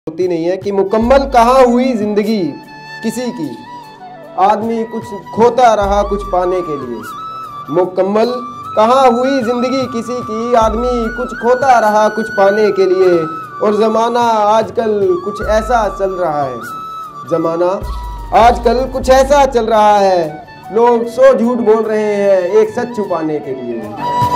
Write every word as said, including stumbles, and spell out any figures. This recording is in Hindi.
होती नहीं है कि मुकम्मल कहाँ हुई जिंदगी किसी की, आदमी कुछ खोता रहा कुछ पाने के लिए। मुकम्मल कहाँ हुई जिंदगी किसी की, आदमी कुछ खोता रहा कुछ पाने के लिए। और ज़माना आजकल कुछ ऐसा चल रहा है, ज़माना आजकल कुछ ऐसा चल रहा है, लोग सौ झूठ बोल रहे हैं एक सच छुपाने के लिए।